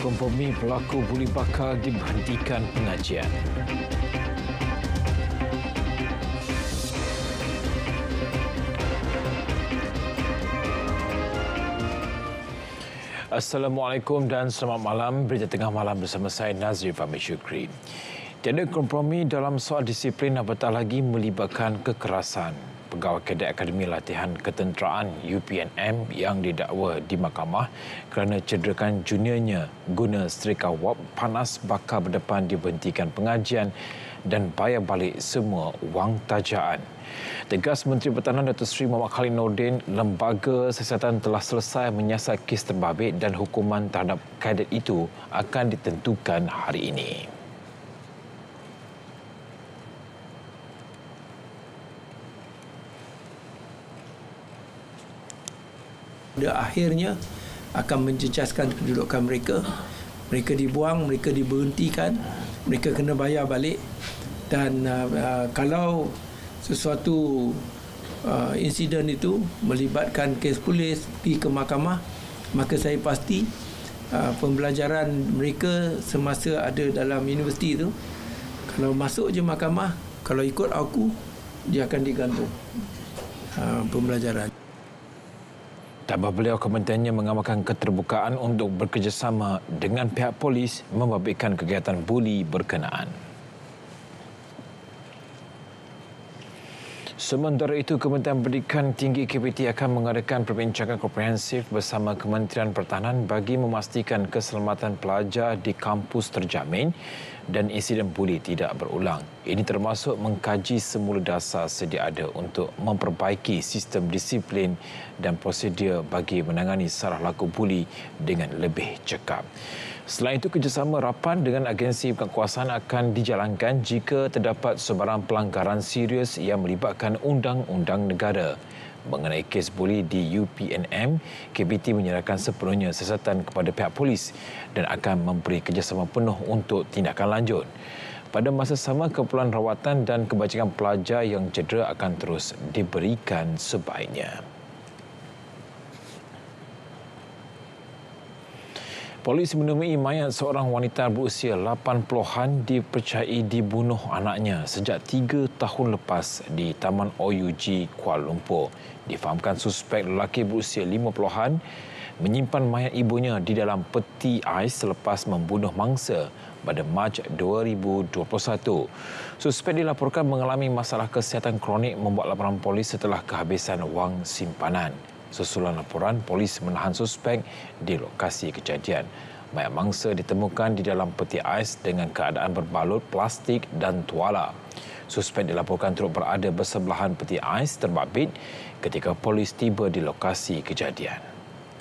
kompromi pelaku buli bakal diberhentikan pengajian. Assalamualaikum dan selamat malam. Berita tengah malam bersama saya Nazri Fahmi Syukri. Tiada kompromi dalam soal disiplin apatah lagi melibatkan kekerasan. Pegawai Kadet Akademi Latihan Ketenteraan UPNM yang didakwa di mahkamah kerana cederakan juniornya guna setrika wap panas bakal berdepan diberhentikan pengajian dan bayar balik semua wang tajaan. Tegas Menteri Pertahanan Datuk Seri Muhammad Khalid Nordin, Lembaga Siasatan telah selesai menyiasat kes terbabit dan hukuman terhadap kadet itu akan ditentukan hari ini. Akhirnya akan menjejaskan kedudukan mereka. Mereka dibuang, mereka diberhentikan, mereka kena bayar balik. Dan kalau sesuatu insiden itu melibatkan kes polis pergi ke mahkamah, maka saya pasti pembelajaran mereka semasa ada dalam universiti itu, kalau masuk je mahkamah, kalau ikut aku, dia akan digantung pembelajaran. Tambah beliau, komentarnya mengamalkan keterbukaan untuk bekerjasama dengan pihak polis membabitkan kegiatan buli berkenaan. Sementara itu, Kementerian Pendidikan Tinggi KPT akan mengadakan perbincangan komprehensif bersama Kementerian Pertahanan bagi memastikan keselamatan pelajar di kampus terjamin dan insiden buli tidak berulang. Ini termasuk mengkaji semula dasar sedia ada untuk memperbaiki sistem disiplin dan prosedur bagi menangani salah laku buli dengan lebih cekap. Selain itu, kerjasama rapat dengan agensi kekuasaan akan dijalankan jika terdapat sebarang pelanggaran serius yang melibatkan undang-undang negara. Mengenai kes buli di UPNM, KPT menyerahkan sepenuhnya siasatan kepada pihak polis dan akan memberi kerjasama penuh untuk tindakan lanjut. Pada masa sama, keperluan rawatan dan kebajikan pelajar yang cedera akan terus diberikan sebaiknya. Polis menemui mayat seorang wanita berusia 80-an dipercayai dibunuh anaknya sejak 3 tahun lepas di Taman OUG Kuala Lumpur. Difahamkan suspek lelaki berusia 50-an menyimpan mayat ibunya di dalam peti ais selepas membunuh mangsa pada Mac 2021. Suspek dilaporkan mengalami masalah kesihatan kronik membuat laporan polis setelah kehabisan wang simpanan. Susulan laporan, polis menahan suspek di lokasi kejadian. Mayat mangsa ditemukan di dalam peti ais dengan keadaan berbalut plastik dan tuala. Suspek dilaporkan turut berada bersebelahan peti ais terbabit ketika polis tiba di lokasi kejadian.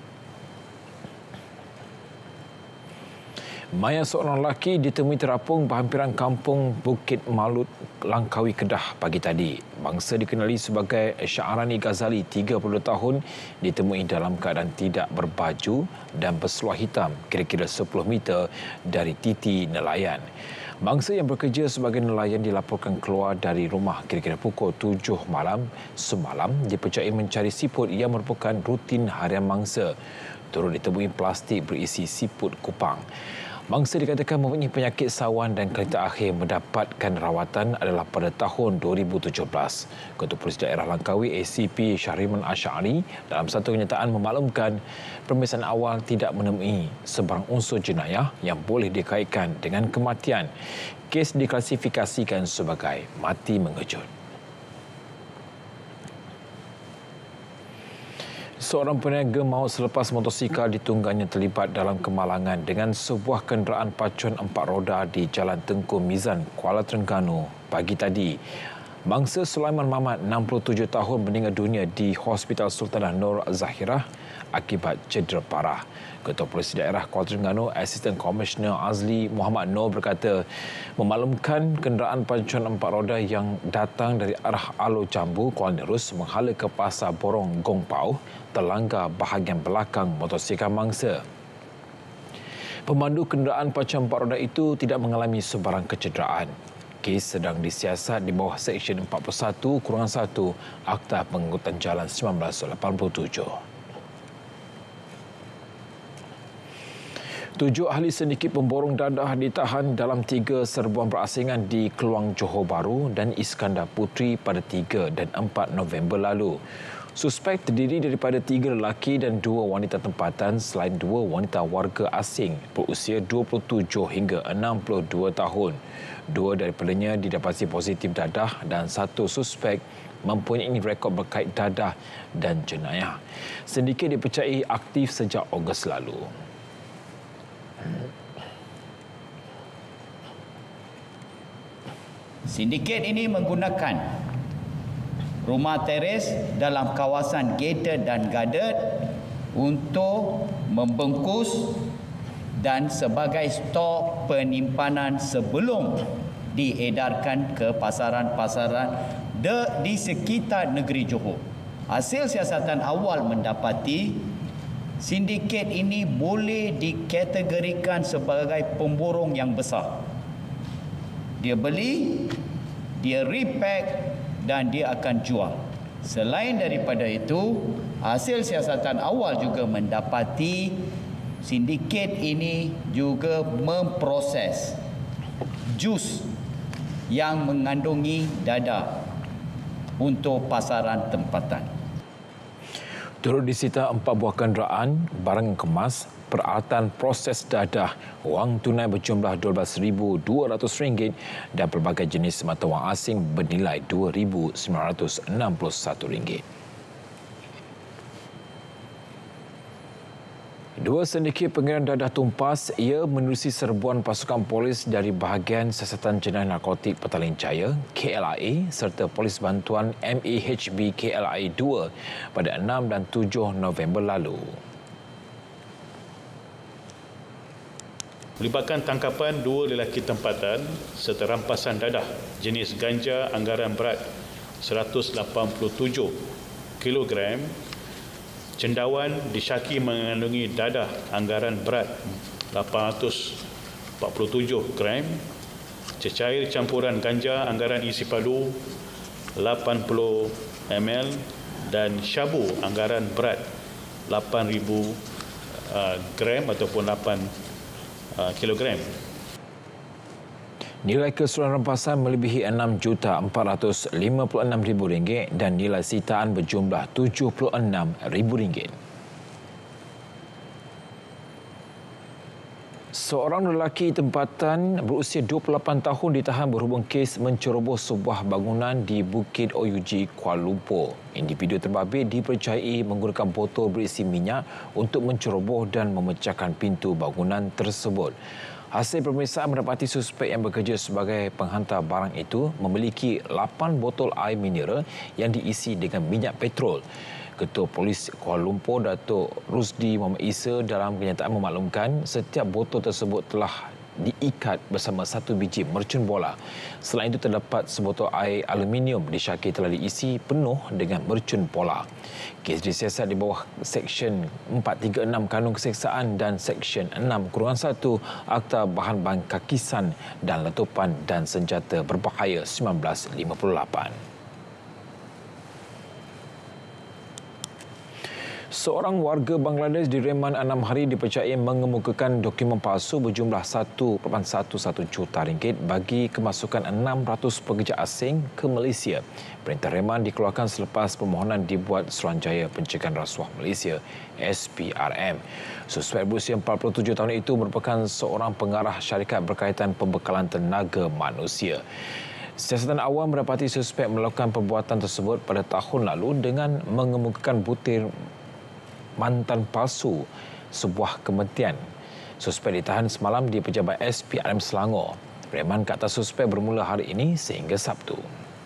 Mayat seorang lelaki ditemui terapung berhampiran kampung Bukit Malut, Langkawi, Kedah pagi tadi. Bangsa dikenali sebagai Sya'rani Ghazali, 32 tahun, ditemui dalam keadaan tidak berbaju dan berseluar hitam kira-kira 10 meter dari titi nelayan. Bangsa yang bekerja sebagai nelayan dilaporkan keluar dari rumah kira-kira pukul 7 malam semalam dipercayai mencari siput yang merupakan rutin harian bangsa. Turut ditemui plastik berisi siput kupang. Bangsa dikatakan mempunyai penyakit sawan dan kali terakhir mendapatkan rawatan adalah pada tahun 2017. Ketua Polis Daerah Langkawi ACP Syahriman Asy'ari dalam satu kenyataan memaklumkan pemeriksaan awal tidak menemui sebarang unsur jenayah yang boleh dikaitkan dengan kematian. Kes diklasifikasikan sebagai mati mengejut. Seorang peniaga maut selepas motosikal ditunggangnya terlibat dalam kemalangan dengan sebuah kenderaan pacuan 4 roda di Jalan Tengku Mizan, Kuala Terengganu pagi tadi. Bangsa Sulaiman Mamat, 67 tahun, meninggal dunia di Hospital Sultanah Nur Zahirah akibat cedera parah. Ketua Polis Daerah Kuala Terengganu, Asisten Komisioner Azli Muhammad Noor berkata memaklumkan kenderaan pacuan 4 roda yang datang dari arah Alor Jambu, Kuala Nerus menghala ke Pasar Borong Gong Pau terlanggar bahagian belakang motosikal mangsa. Pemandu kenderaan pacuan 4 roda itu tidak mengalami sebarang kecederaan. Kes sedang disiasat di bawah Seksyen 41-1 Akta Pengangkutan Jalan 1987. 7 ahli sindiket pemborong dadah ditahan dalam 3 serbuan berasingan di Keluang Johor Bahru dan Iskandar Puteri pada 3 dan 4 November lalu. Suspek terdiri daripada 3 lelaki dan 2 wanita tempatan selain 2 wanita warga asing berusia 27 hingga 62 tahun. 2 daripadanya didapati positif dadah dan 1 suspek mempunyai rekod berkait dadah dan jenayah. Sindiket dipercayai aktif sejak Ogos lalu. Sindiket ini menggunakan rumah teres dalam kawasan gated dan guarded untuk membungkus dan sebagai stok penyimpanan sebelum diedarkan ke pasaran-pasaran di sekitar negeri Johor. Hasil siasatan awal mendapati sindiket ini boleh dikategorikan sebagai pemborong yang besar. Dia beli, dia repack dan dia akan jual. Selain daripada itu, hasil siasatan awal juga mendapati sindiket ini juga memproses jus yang mengandungi dadah untuk pasaran tempatan. Turut disita 4 buah kenderaan, barang kemas, peralatan proses dadah, wang tunai berjumlah RM12,200 dan pelbagai jenis mata wang asing bernilai RM2,961. 2 sindiket pengiriman dadah tumpas, ia menerusi serbuan pasukan polis dari bahagian Siasatan Jenayah Narkotik Petaling Jaya KLIA serta Polis Bantuan MAHB KLIA 2 pada 6 dan 7 November lalu. Melibatkan tangkapan 2 lelaki tempatan serta rampasan dadah jenis ganja anggaran berat 187 kilogram, cendawan disyaki mengandungi dadah anggaran berat 847 gram, cecair campuran ganja anggaran isi padu 80 ml dan syabu anggaran berat 8,000 gram ataupun 8 kilogram. Nilai keseluruhan rampasan melebihi RM6,456,000 dan nilai sitaan berjumlah RM76,000. Seorang lelaki tempatan berusia 28 tahun ditahan berhubung kes menceroboh sebuah bangunan di Bukit OUG, Kuala Lumpur. Individu terbabit dipercayai menggunakan botol berisi minyak untuk menceroboh dan memecahkan pintu bangunan tersebut. Hasil pemeriksaan mendapati suspek yang bekerja sebagai penghantar barang itu memiliki 8 botol air mineral yang diisi dengan minyak petrol. Ketua Polis Kuala Lumpur, Datuk Rusdi Muhammad Isa dalam kenyataan memaklumkan setiap botol tersebut telah diikat bersama 1 biji mercun bola. Selain itu terdapat sebotol air aluminium disyaki telah diisi penuh dengan mercun bola. Kes disiasat di bawah Seksyen 436 Kanun Keseksaan dan Seksyen 6-1 Akta Bahan-bahan Kakisan dan Letupan dan Senjata Berbahaya 1958. Seorang warga Bangladesh direman 6 hari dipercayai mengemukakan dokumen palsu berjumlah RM1.11 juta bagi kemasukan 600 pekerja asing ke Malaysia. Perintah reman dikeluarkan selepas permohonan dibuat Suruhanjaya Pencegahan Rasuah Malaysia SPRM. Suspek berusia 47 tahun itu merupakan seorang pengarah syarikat berkaitan pembekalan tenaga manusia. Siasatan awal mendapati suspek melakukan perbuatan tersebut pada tahun lalu dengan mengemukakan butir mantan palsu sebuah kementerian. Suspek ditahan semalam di pejabat SPRM Selangor. Reman ke atas suspek bermula hari ini sehingga Sabtu.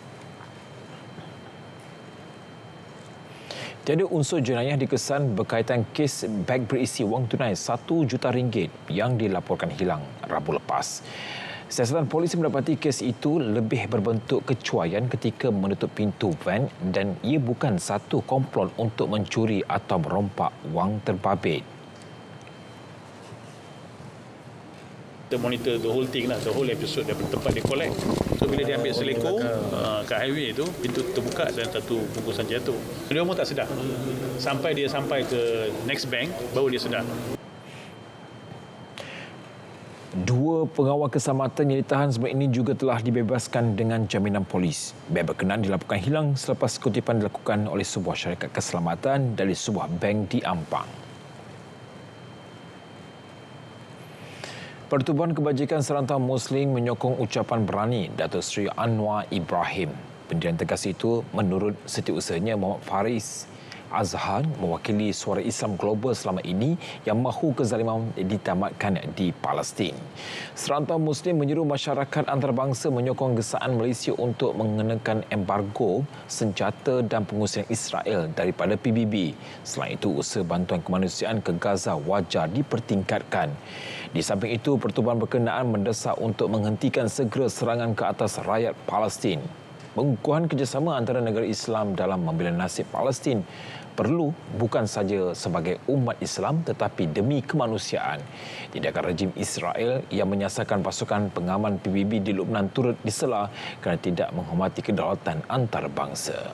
Tiada unsur jenayah dikesan berkaitan kes beg berisi wang tunai RM1 juta yang dilaporkan hilang Rabu lepas. Siasatan polis mendapati kes itu lebih berbentuk kecuaian ketika menutup pintu van dan ia bukan satu komplot untuk mencuri atau merompak wang terbabit. Kita monitor the whole thing lah, the whole episode daripada tempat dia collect. So bila dia ambil seleko kat highway tu, pintu terbuka dan satu bungkusan jatuh. Dia pun tak sedar. Sampai dia sampai ke next bank, baru dia sedar. Dua pengawal keselamatan yang ditahan sebelum ini juga telah dibebaskan dengan jaminan polis. Beg berkenaan dilaporkan hilang selepas kutipan dilakukan oleh sebuah syarikat keselamatan dari sebuah bank di Ampang. Pertubuhan Kebajikan Serantau Muslim menyokong ucapan berani Datuk Seri Anwar Ibrahim. Pendirian tegas itu menurut setiausahanya Muhammad Faris Azhar mewakili suara Islam global selama ini yang mahu kezaliman ditamatkan di Palestin. Serantau Muslim menyeru masyarakat antarabangsa menyokong gesaan Malaysia untuk mengenakan embargo senjata dan pengusiran Israel daripada PBB. Selain itu, usaha bantuan kemanusiaan ke Gaza wajar dipertingkatkan. Di samping itu, pertubuhan berkenaan mendesak untuk menghentikan segera serangan ke atas rakyat Palestin. Pengukuhan kerjasama antara negara Islam dalam membela nasib Palestin perlu bukan saja sebagai umat Islam tetapi demi kemanusiaan. Tindakan rejim Israel yang menyasarkan pasukan pengaman PBB di Lubnan turut disela kerana tidak menghormati kedaulatan antarabangsa.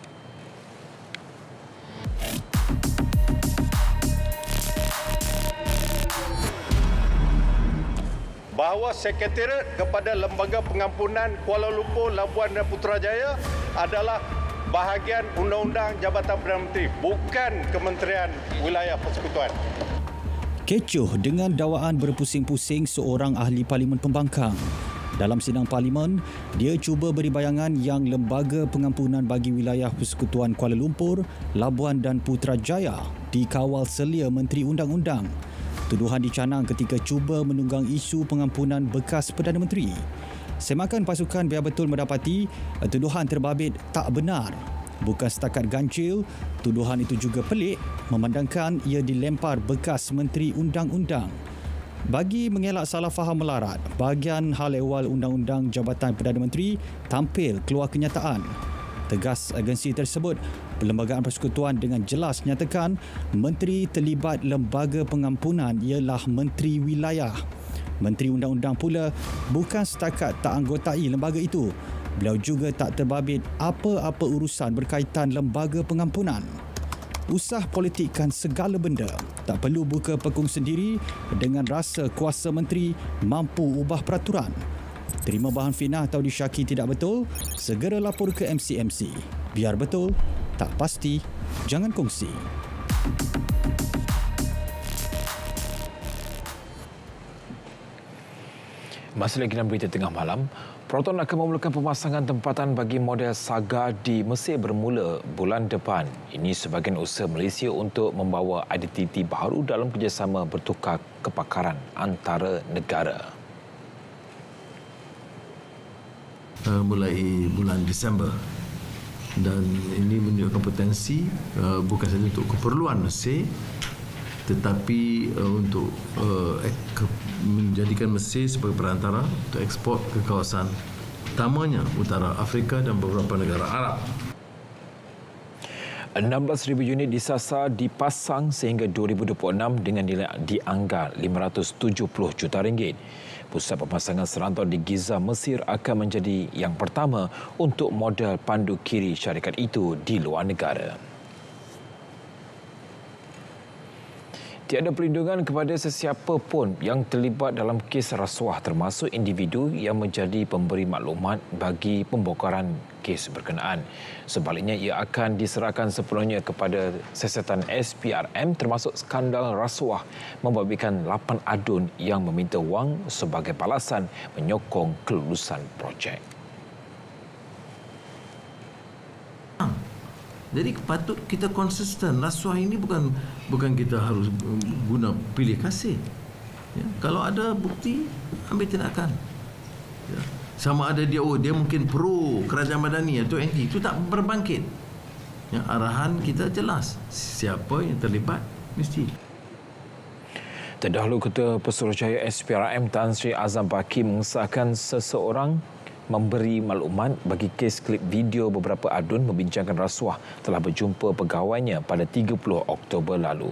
Bahawa Sekretariat kepada Lembaga Pengampunan Kuala Lumpur, Labuan dan Putrajaya adalah bahagian Undang-Undang Jabatan Perdana Menteri, bukan Kementerian Wilayah Persekutuan. Kecoh dengan dakwaan berpusing-pusing seorang ahli Parlimen Pembangkang. Dalam sidang Parlimen, dia cuba beri bayangan yang Lembaga Pengampunan bagi Wilayah Persekutuan Kuala Lumpur, Labuan dan Putrajaya dikawal selia Menteri Undang-Undang. Tuduhan dicanang ketika cuba menunggang isu pengampunan bekas Perdana Menteri. Semakan pasukan biar betul mendapati tuduhan terbabit tak benar. Bukan setakat gancil, tuduhan itu juga pelik memandangkan ia dilempar bekas Menteri Undang-Undang. Bagi mengelak salah faham melarat, bahagian hal ehwal Undang-Undang Jabatan Perdana Menteri tampil keluar kenyataan. Tegas agensi tersebut, Perlembagaan Persekutuan dengan jelas nyatakan menteri terlibat lembaga pengampunan ialah Menteri Wilayah. Menteri Undang-Undang pula bukan setakat tak anggotai lembaga itu, beliau juga tak terbabit apa-apa urusan berkaitan lembaga pengampunan. Usah politikkan segala benda, tak perlu buka pekung sendiri dengan rasa kuasa menteri mampu ubah peraturan. Terima bahan fitnah atau disyaki tidak betul, segera lapor ke MCMC. Biar betul, tak pasti, jangan kongsi. Masih lagi dalam berita tengah malam, Proton akan memulakan pemasangan tempatan bagi model Saga di Mesir bermula bulan depan. Ini sebahagian usaha Malaysia untuk membawa identiti baru dalam kerjasama bertukar kepakaran antara negara. Mulai bulan Disember, dan ini menunjukkan potensi bukan sahaja untuk keperluan Mesir tetapi untuk menjadikan Mesir sebagai perantara untuk ekspor ke kawasan utamanya Utara Afrika dan beberapa negara Arab. 16,000 unit disasar dipasang sehingga 2026 dengan nilai dianggar RM570 juta. Pusat pemasangan serantau di Giza, Mesir akan menjadi yang pertama untuk model pandu kiri syarikat itu di luar negara. Tiada perlindungan kepada sesiapa pun yang terlibat dalam kes rasuah termasuk individu yang menjadi pemberi maklumat bagi pembongkaran kes berkenaan. Sebaliknya, ia akan diserahkan sepenuhnya kepada siasatan SPRM termasuk skandal rasuah membabitkan 8 adun yang meminta wang sebagai balasan menyokong kelulusan projek. Jadi patut kita konsisten. Rasuah ini bukan kita harus guna pilih kasih. Ya, kalau ada bukti, ambil tindakan. Ya. Sama ada dia mungkin pro kerajaan madani atau anti, itu tak berbangkit. Ya, arahan kita jelas. Siapa yang terlibat mesti. Terdahulu Ketua Pesuruhjaya SPRM Tan Sri Azam Baki mengesahkan seseorang memberi maklumat bagi kes klip video beberapa adun membincangkan rasuah telah berjumpa pegawainya pada 30 Oktober lalu.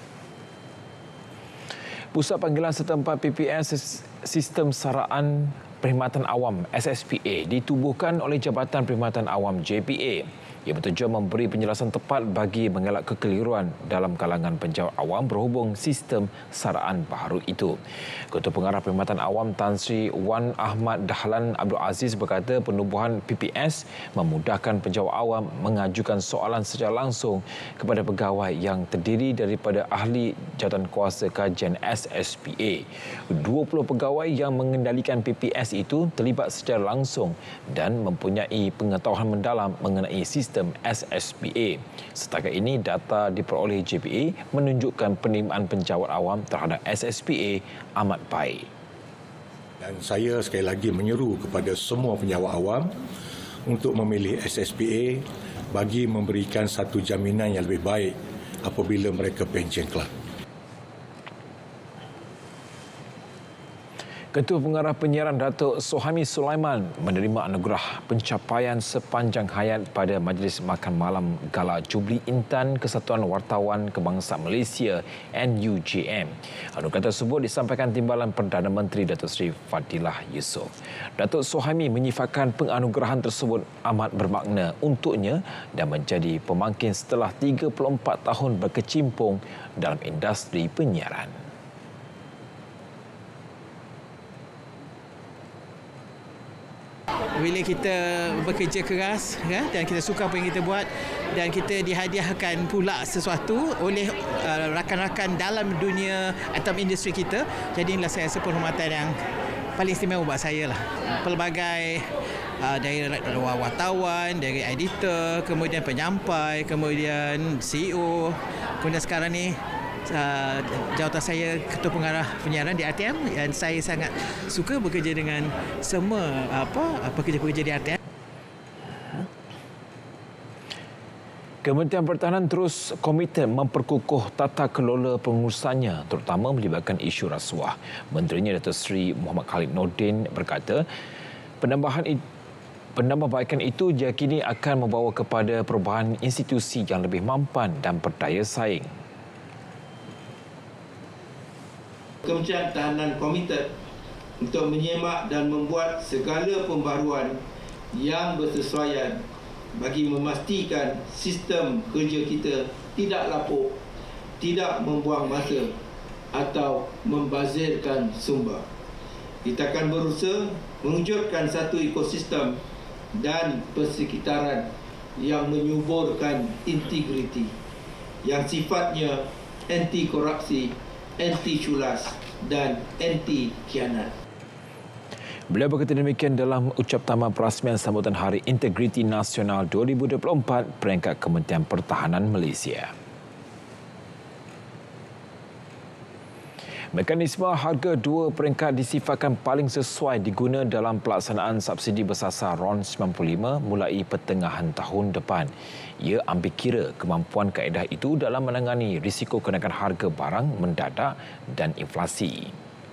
Pusat Panggilan Setempat PPS Sistem Saraan Perkhidmatan Awam SSPA ditubuhkan oleh Jabatan Perkhidmatan Awam JPA. Ia bertujuan memberi penjelasan tepat bagi mengelak kekeliruan dalam kalangan penjawat awam berhubung sistem saraan baharu itu. Ketua Pengarah Perkhidmatan Awam Tan Sri Wan Ahmad Dahlan Abdul Aziz berkata penubuhan PPS memudahkan penjawat awam mengajukan soalan secara langsung kepada pegawai yang terdiri daripada ahli jawatankuasa kajian SSPA. 20 pegawai yang mengendalikan PPS itu terlibat secara langsung dan mempunyai pengetahuan mendalam mengenai sistem SSPA. Setakat ini, data diperoleh JPA menunjukkan penerimaan penjawat awam terhadap SSPA amat baik. Dan saya sekali lagi menyeru kepada semua penjawat awam untuk memilih SSPA bagi memberikan satu jaminan yang lebih baik apabila mereka pencen kelab. Ketua Pengarah Penyiaran Datuk Sohami Sulaiman menerima anugerah pencapaian sepanjang hayat pada Majlis Makan Malam Gala Jubli Intan Kesatuan Wartawan Kebangsaan Malaysia NUJM. Anugerah tersebut disampaikan Timbalan Perdana Menteri Datuk Seri Fadilah Yusof. Datuk Sohami menyifatkan penganugerahan tersebut amat bermakna untuknya dan menjadi pemangkin setelah 34 tahun berkecimpung dalam industri penyiaran. Bila kita bekerja keras dan kita suka apa yang kita buat dan kita dihadiahkan pula sesuatu oleh rakan-rakan dalam dunia atau industri kita, jadi inilah saya rasa penghormatan yang paling istimewa buat saya lah. Pelbagai dari wartawan, dari editor, kemudian penyampai, kemudian CEO, kemudian sekarang ni jawatan saya Ketua Pengarah Penyiaran di RTM dan saya sangat suka bekerja dengan semua pekerja-pekerja di RTM. Kementerian Pertahanan terus komited memperkukuh tata kelola pengurusannya terutama melibatkan isu rasuah. Menterinya Datuk Seri Muhammad Khalid Nordin berkata penambahbaikan itu diyakini akan membawa kepada perubahan institusi yang lebih mampan dan berdaya saing. Kementerian Pertahanan komited untuk menyemak dan membuat segala pembaruan yang bersesuaian bagi memastikan sistem kerja kita tidak lapuk, tidak membuang masa atau membazirkan sumber. Kita akan berusaha mewujudkan satu ekosistem dan persekitaran yang menyuburkan integriti, yang sifatnya anti korupsi, anti culas dan anti khianat. Beliau berkata demikian dalam ucap tamat perasmian sambutan Hari Integriti Nasional 2024 peringkat Kementerian Pertahanan Malaysia. Mekanisme harga dua peringkat disifatkan paling sesuai diguna dalam pelaksanaan subsidi bersasar RON 95 mulai pertengahan tahun depan. Ia ambil kira kemampuan kaedah itu dalam menangani risiko kenaikan harga barang mendadak dan inflasi.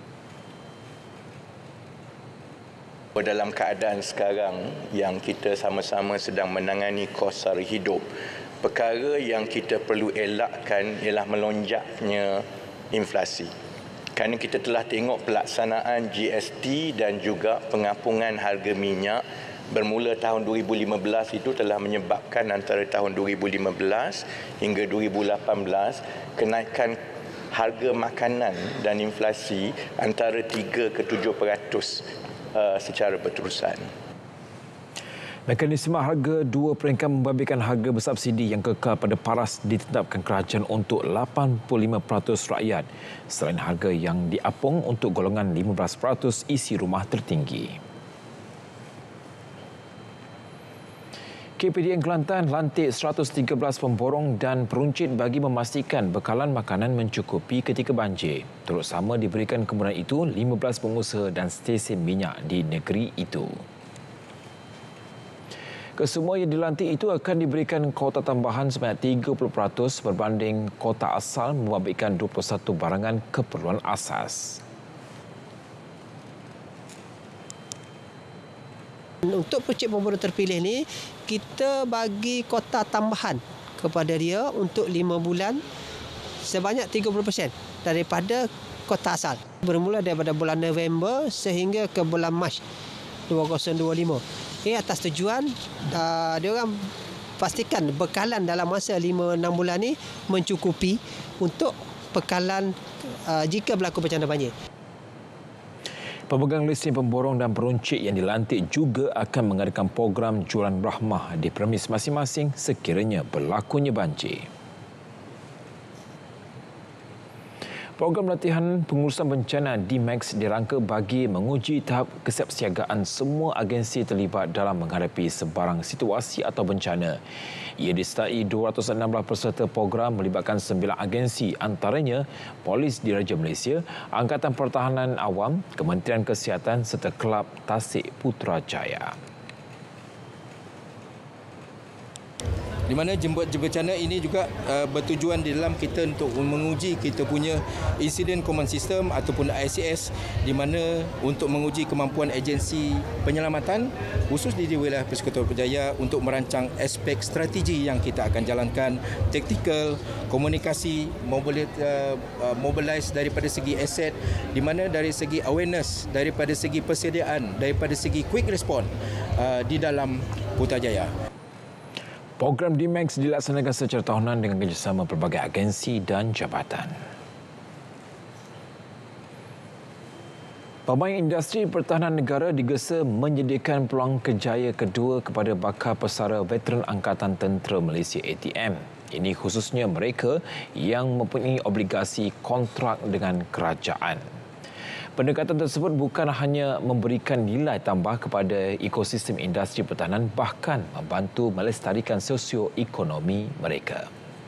Dalam keadaan sekarang yang kita sama-sama sedang menangani kos sara hidup, perkara yang kita perlu elakkan ialah melonjaknya inflasi. Kerana kita telah tengok pelaksanaan GST dan juga pengampungan harga minyak bermula tahun 2015 itu telah menyebabkan antara tahun 2015 hingga 2018 kenaikan harga makanan dan inflasi antara 3 ke 7% secara berterusan. Mekanisme harga dua peringkat membabitkan harga bersubsidi yang kekal pada paras ditetapkan kerajaan untuk 85% rakyat selain harga yang diapung untuk golongan 15% isi rumah tertinggi. KPDN Kelantan lantik 113 pemborong dan peruncit bagi memastikan bekalan makanan mencukupi ketika banjir. Turut sama diberikan kemudahan itu 15 pengusaha dan stesen minyak di negeri itu. Kesemua yang dilantik itu akan diberikan kuota tambahan sebanyak 30% berbanding kuota asal membabitkan 21 barangan keperluan asas. Untuk peruncit pemborong terpilih ni, kita bagi kuota tambahan kepada dia untuk 5 bulan sebanyak 30% daripada kota asal. Bermula daripada bulan November sehingga ke bulan Mac 2025. Ini atas tujuan diorang pastikan bekalan dalam masa 5-6 bulan ni mencukupi untuk bekalan jika berlaku bencana banjir. Pemegang lesen pemborong dan peruncit yang dilantik juga akan mengadakan program jualan rahmah di premis masing-masing sekiranya berlakunya banjir. Program latihan pengurusan bencana DMAX dirangka bagi menguji tahap kesiapsiagaan semua agensi terlibat dalam menghadapi sebarang situasi atau bencana. Ia disertai 216 peserta program melibatkan 9 agensi, antaranya Polis Diraja Malaysia, Angkatan Pertahanan Awam, Kementerian Kesihatan serta Kelab Tasik Putrajaya. Di mana jemput bencana ini juga bertujuan di dalam kita untuk menguji kita punya Incident Command System ataupun ICS, di mana untuk menguji kemampuan agensi penyelamatan khusus di wilayah Persekutuan Putrajaya untuk merancang aspek strategi yang kita akan jalankan, taktikal, komunikasi, mobilize daripada segi aset, di mana dari segi awareness, daripada segi persediaan, daripada segi quick response di dalam Putrajaya. Program DMAX dilaksanakan secara tahunan dengan kerjasama pelbagai agensi dan jabatan. Pemain industri pertahanan negara digesa menyediakan peluang kerjaya kedua kepada bakal pesara veteran Angkatan Tentera Malaysia ATM. Ini khususnya mereka yang mempunyai obligasi kontrak dengan kerajaan. Pendekatan tersebut bukan hanya memberikan nilai tambah kepada ekosistem industri pertahanan, bahkan membantu melestarikan sosioekonomi mereka.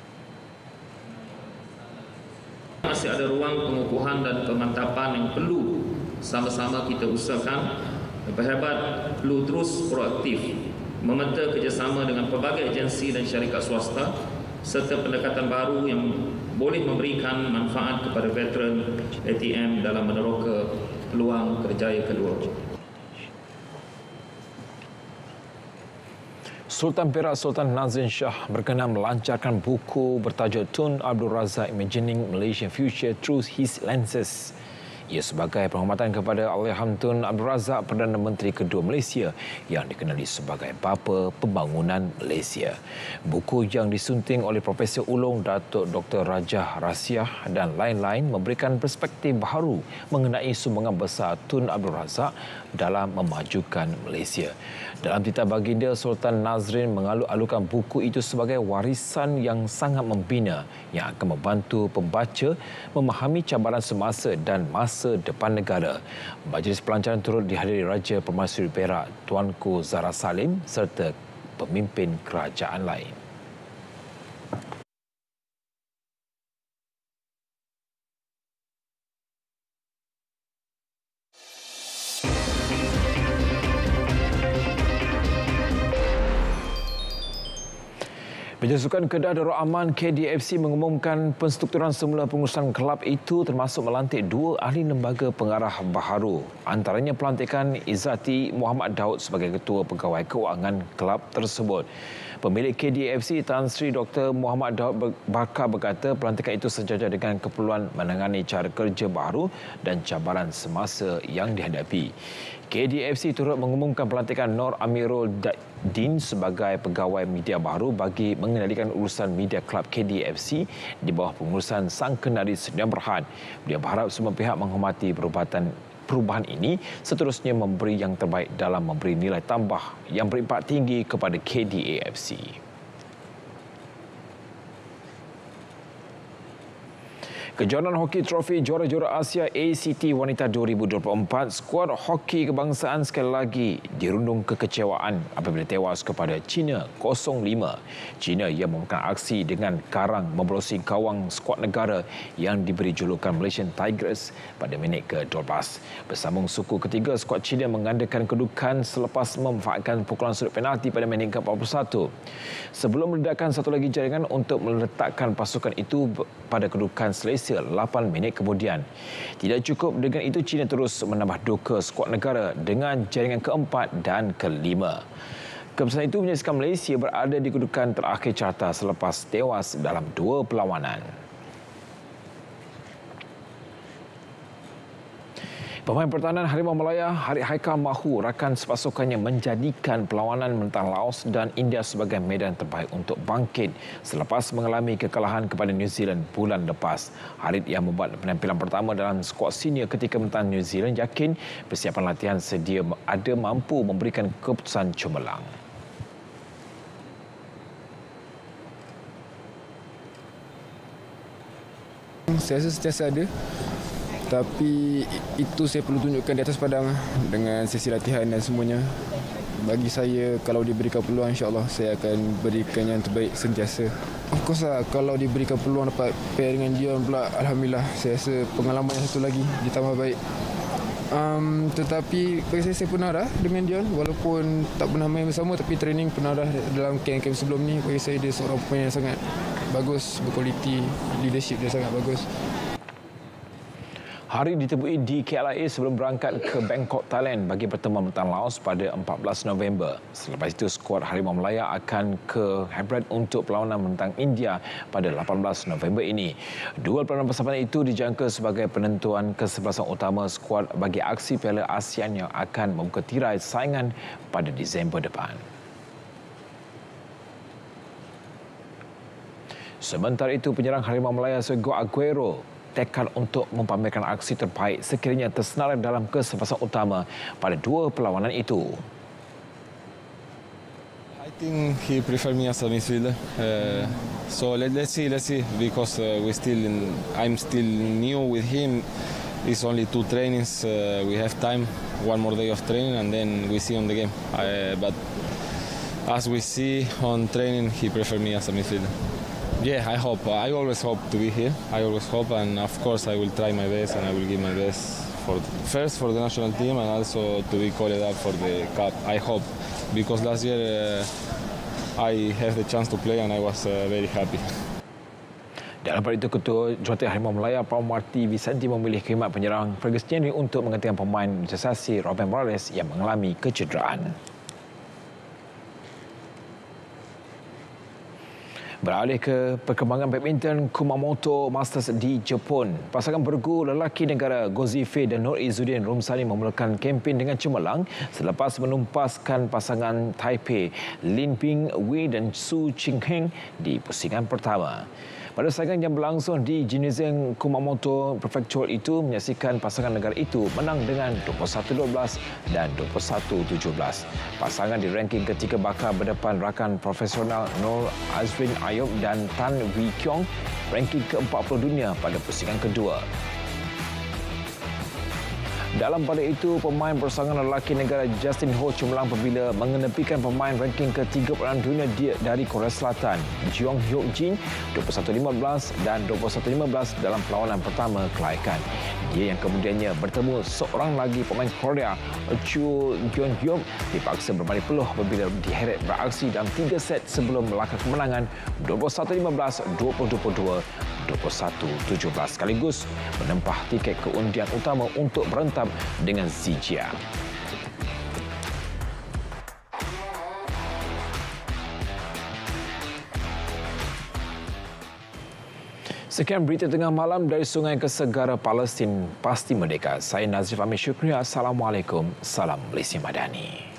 Masih ada ruang pengukuhan dan pemantapan yang perlu sama-sama kita usahakan. Berhebat perlu terus proaktif memeta kerjasama dengan pelbagai agensi dan syarikat swasta serta pendekatan baru yang boleh memberikan manfaat kepada veteran ATM dalam meneroka peluang kerjaya kedua. Sultan Perak Sultan Nazrin Shah berkenan melancarkan buku bertajuk Tun Abdul Razak Imagining Malaysian Future Through His Lenses. Ia sebagai penghormatan kepada Allahyarham Tun Abdul Razak, Perdana Menteri kedua Malaysia yang dikenali sebagai Bapa Pembangunan Malaysia. Buku yang disunting oleh Profesor Ulung Datuk Dr. Rajah Rasiah dan lain-lain memberikan perspektif baharu mengenai sumbangan besar Tun Abdul Razak dalam memajukan Malaysia. Dalam titah baginda, Sultan Nazrin mengalu-alukan buku itu sebagai warisan yang sangat membina yang akan membantu pembaca memahami cabaran semasa dan masa depan negara. Majlis pelancaran turut dihadiri Raja Permaisuri Perak Tuanku Zahra Salim serta pemimpin kerajaan lain. Majlis Sukan Kedah Darul Aman KDFC mengumumkan penstrukturan semula pengurusan kelab itu termasuk melantik 2 ahli lembaga pengarah baharu. Antaranya pelantikan Izzati Muhammad Daud sebagai Ketua Pegawai Kewangan kelab tersebut. Pemilik KDFC Tan Sri Dr. Muhammad Daud Bakar berkata pelantikan itu sejajar dengan keperluan menangani cara kerja baharu dan cabaran semasa yang dihadapi. KDFC turut mengumumkan pelantikan Nur Amirul Din sebagai pegawai media baru bagi mengendalikan urusan media kelab KDFC di bawah pengurusan Sang Kendari Sdn Bhd. Beliau berharap semua pihak menghormati perubahan ini seterusnya memberi yang terbaik dalam memberi nilai tambah yang berimpak tinggi kepada KDAFC. Kejohanan Hoki Trofi Juara-Juara Asia ACT Wanita 2024, skuad hoki kebangsaan sekali lagi dirundung kekecewaan apabila tewas kepada China 0-5. China yang memegang aksi dengan karang membolosi gawang skuad negara yang diberi julukan Malaysian Tigers pada minit ke-12. Bersambung suku ketiga, skuad China menggandakan kedudukan selepas memanfaatkan pukulan sudut penalti pada minit ke-41. Sebelum meledakkan satu lagi jaringan untuk meletakkan pasukan itu pada kedudukan selesa 8 minit kemudian. Tidak cukup dengan itu, China terus menambah duka skuad negara dengan jaringan keempat dan kelima. Keputusan itu menyaksikan Malaysia berada di kedudukan terakhir carta selepas tewas dalam 2 perlawanan. Pemain pertahanan Harimau Malaya Harith Haikal mahu rakan sepasukannya menjadikan perlawanan menentang Laos dan India sebagai medan terbaik untuk bangkit selepas mengalami kekalahan kepada New Zealand bulan lepas. Harith yang membuat penampilan pertama dalam skuad senior ketika menentang New Zealand yakin persiapan latihan sedia ada mampu memberikan keputusan cemerlang. Saya rasa sentiasa ada, tapi itu saya perlu tunjukkan di atas padang dengan sesi latihan dan semuanya. Bagi saya, kalau diberikan peluang, insyaAllah saya akan berikan yang terbaik sentiasa. Of course lah, kalau diberikan peluang dapat pair dengan Dion pula, Alhamdulillah, saya rasa pengalaman yang satu lagi ditambah baik. Tetapi bagi saya pernah dah dengan Dion, walaupun tak pernah main bersama, tapi training pernah dah dalam camp sebelum ni. Bagi saya dia seorang pemain yang sangat bagus, berkualiti, leadership dia sangat bagus. Harith ditemui di KLIA sebelum berangkat ke Bangkok, Thailand bagi pertemuan menentang Laos pada 14 November. Selepas itu, skuad Harimau Malaya akan ke Hebrides untuk perlawanan menentang India pada 18 November ini. Dua perlawanan persahabatan itu dijangka sebagai penentuan kesebelasan utama skuad bagi aksi Piala ASEAN yang akan membuka tirai saingan pada Disember depan. Sementara itu, penyerang Harimau Malaya Sergio Aguero tekad untuk mempamerkan aksi terbaik sekiranya tersenarai dalam kesebelasan utama pada dua perlawanan itu. I think he prefer me as a midfielder. So let's see because I'm still new with him. It's only 2 trainings. We have time, 1 more day of training, and then we see on the game. But as we see on training, he prefer me as a midfielder. Yeah, I hope. I always hope to be here. I always hope, and of course, I will try my best, and I will give my best for the national team, and also to be called up for the cup. I hope, because last year I have the chance to play, and I was very happy. Dalam pada itu, Ketua Jurulatih Harimau Malaya Paul Marty Vicente memilih khidmat penyerang Fergus Jenny untuk menggantikan pemain sensasi Robin Morales yang mengalami kecederaan. Beralih ke perkembangan badminton Kumamoto Masters di Jepun. Pasangan bergu lelaki negara Gozife dan Nur Izzuddin Rumsani memulakan kempen dengan cemerlang selepas menumpaskan pasangan Taipei Lin Ping Wei dan Su Qingheng di pusingan pertama. Pada saingan yang berlangsung di Jinuzeng Kumamoto Prefecture itu menyaksikan pasangan negara itu menang dengan 21-12 dan 21-17. Pasangan di ranking ketiga bakal berdepan rakan profesional Nur Azrin Ayub dan Tan Wee Kiong ranking ke-40 dunia pada pusingan kedua. Dalam pada itu, pemain bersaingan lelaki negara Justin Ho cemerlang apabila mengenepikan pemain ranking ke-36 dunia dari Korea Selatan, Jeong Hyuk Jin 21-15 dan 21-15 dalam perlawanan pertama kelaikan. Dia yang kemudiannya bertemu seorang lagi pemain Korea, Chu Gyun Hyuk, dipaksa berbanding peluh apabila diheret beraksi dalam 3 set sebelum melakar kemenangan 21-15, 20-22, 21-17 sekaligus menempah tiket keundian utama untuk berentam dengan Zijia. Sekian berita tengah malam dari Sungai ke Segara Palestin Pasti Merdeka. Saya Nazif Amir Syukriya. Assalamualaikum. Salam Malaysia Madani.